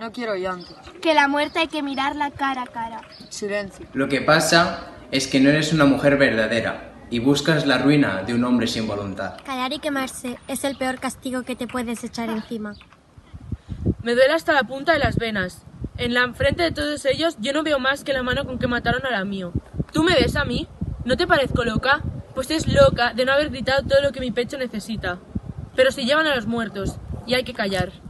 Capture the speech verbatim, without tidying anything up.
No quiero llantos. Que la muerte hay que mirarla cara a cara. Silencio. Lo que pasa es que no eres una mujer verdadera y buscas la ruina de un hombre sin voluntad. Callar y quemarse es el peor castigo que te puedes echar encima. Me duele hasta la punta de las venas. En la frente de todos ellos yo no veo más que la mano con que mataron a la mío. ¿Tú me ves a mí? ¿No te parezco loca? Pues es loca de no haber gritado todo lo que mi pecho necesita. Pero se llevan a los muertos y hay que callar.